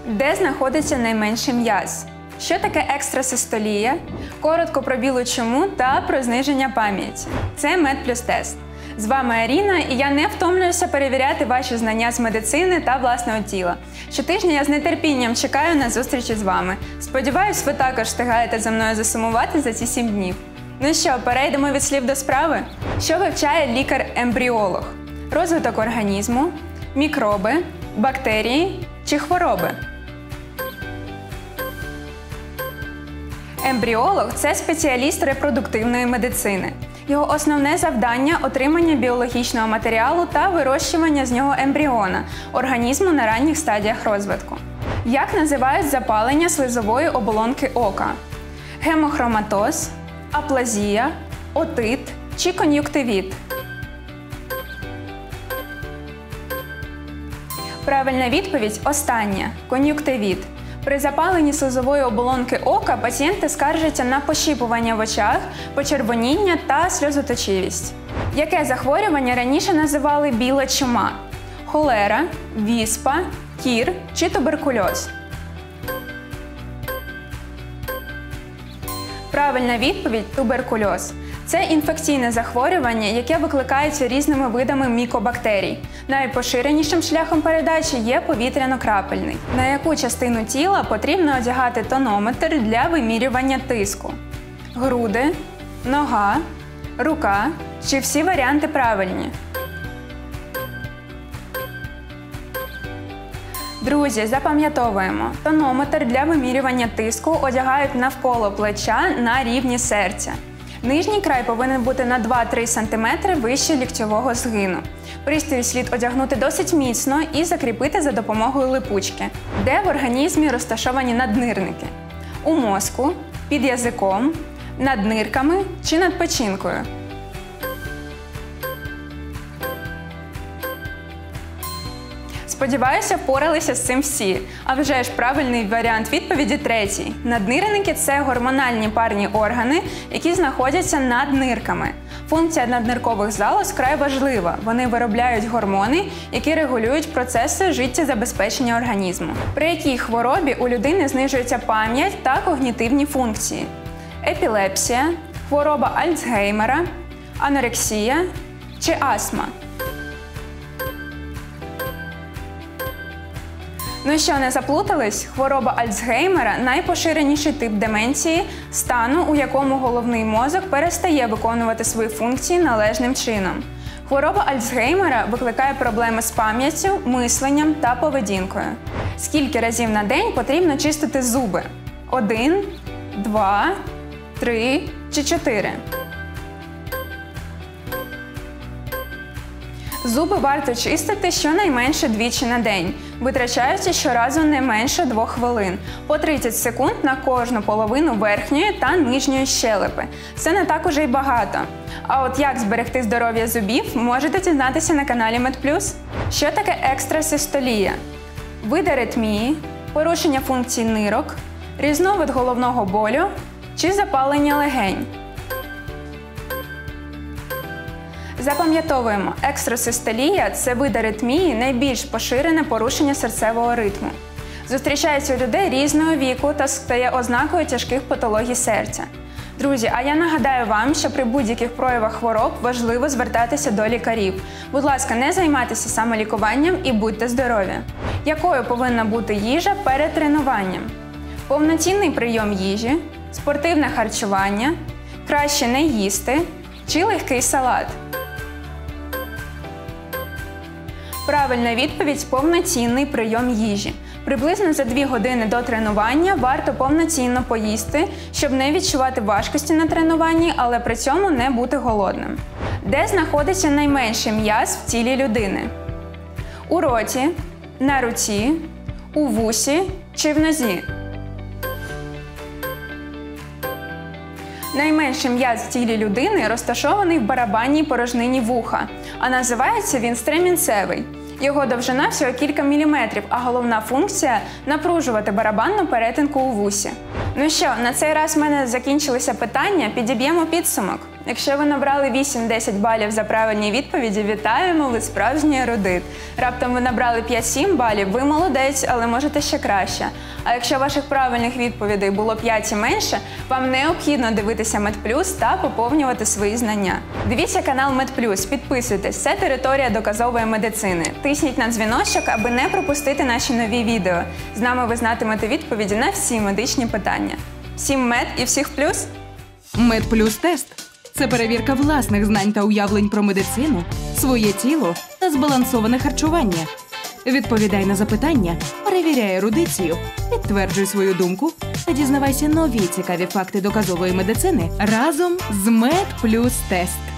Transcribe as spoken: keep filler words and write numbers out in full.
Де знаходиться найменший м'яз? Що таке екстрасистолія? Коротко про білу чуму та про зниження пам'яті. Це Медплюс-тест. З вами Аріна, і я не втомлююся перевіряти ваші знання з медицини та власного тіла. Щотижня я з нетерпінням чекаю на зустрічі з вами. Сподіваюсь, ви також встигаєте за мною засумувати за ці сім днів. Ну що, перейдемо від слів до справи? Що вивчає лікар-ембріолог? Розвиток організму, мікроби, бактерії чи хвороби? Ембріолог – це спеціаліст репродуктивної медицини. Його основне завдання – отримання біологічного матеріалу та вирощування з нього ембріона – організму на ранніх стадіях розвитку. Як називають запалення слизової оболонки ока? Гемохроматоз, аплазія, отит чи кон'юктивіт? Правильна відповідь – остання – кон'юктивіт. При запаленні слизової оболонки ока пацієнти скаржаться на пощіпування в очах, почервоніння та сльозоточивість. Яке захворювання раніше називали біла чума? Холера, віспа, кір чи туберкульоз? Правильна відповідь – туберкульоз. Це інфекційне захворювання, яке викликається різними видами мікобактерій. Найпоширенішим шляхом передачі є повітряно-крапельний. На яку частину тіла потрібно одягати тонометр для вимірювання тиску? Груди, нога, рука чи всі варіанти правильні? Друзі, запам'ятовуємо, тонометр для вимірювання тиску одягають навколо плеча на рівні серця. Нижній край повинен бути на два-три сантиметри вище ліктьового згину. Пристрій слід одягнути досить міцно і закріпити за допомогою липучки. Де в організмі розташовані наднирники? У мозку, під язиком, над нирками чи над печінкою? Сподіваюся, впоралися з цим всі. А вже ж правильний варіант відповіді третій. Наднирники – це гормональні парні органи, які знаходяться над нирками. Функція надниркових залоз вкрай важлива. Вони виробляють гормони, які регулюють процеси життєзабезпечення організму. При якій хворобі у людини знижується пам'ять та когнітивні функції? Епілепсія, хвороба Альцгеймера, анорексія чи астма? Ну що, не заплутались? Хвороба Альцгеймера – найпоширеніший тип деменції, стану, у якому головний мозок перестає виконувати свої функції належним чином. Хвороба Альцгеймера викликає проблеми з пам'яттю, мисленням та поведінкою. Скільки разів на день потрібно чистити зуби? Один, два, три чи чотири? Зуби варто чистити щонайменше двічі на день, витрачаючи щоразу не менше двох хвилин, по тридцять секунд на кожну половину верхньої та нижньої щелепи. Це не так уже й багато. А от як зберегти здоров'я зубів, можете дізнатися на каналі Медплюс. Що таке екстрасистолія? Вид аритмії, порушення функцій нирок, різновид головного болю чи запалення легень? Запам'ятовуємо, екстрасистолія – це вид аритмії, найбільш поширене порушення серцевого ритму. Зустрічається у людей різного віку та стає ознакою тяжких патологій серця. Друзі, а я нагадаю вам, що при будь-яких проявах хвороб важливо звертатися до лікарів. Будь ласка, не займайтеся самолікуванням і будьте здорові. Якою повинна бути їжа перед тренуванням? Повноцінний прийом їжі, спортивне харчування, краще не їсти чи легкий салат? Правильна відповідь – повноцінний прийом їжі. Приблизно за дві години до тренування варто повноцінно поїсти, щоб не відчувати важкості на тренуванні, але при цьому не бути голодним. Де знаходиться найменший м'яз в тілі людини? У роті, на руці, у вусі чи в нозі? Найменший м'яз в тілі людини розташований в барабанній порожнині вуха, а називається він стремінцевий. Його довжина всього кілька міліметрів, а головна функція – напружувати барабанну перетинку у вусі. Ну що, на цей раз в мене закінчилися питання, підіб'ємо підсумок. Якщо ви набрали вісім-десять балів за правильні відповіді, вітаємо, ви справжній ерудит. Раптом ви набрали п'ять-сім балів, ви молодець, але можете ще краще. А якщо ваших правильних відповідей було п'ять і менше, вам необхідно дивитися Медплюс та поповнювати свої знання. Дивіться канал Медплюс, підписуйтесь, це територія доказової медицини. Тисніть на дзвіночок, аби не пропустити наші нові відео. З нами ви знатимете відповіді на всі медичні питання. Всім мед і всіх плюс! Медплюс тест – це перевірка власних знань та уявлень про медицину, своє тіло та збалансоване харчування. Відповідай на запитання, перевіряй ерудицію, підтверджуй свою думку та дізнавайся нові цікаві факти доказової медицини разом з Медплюс тест.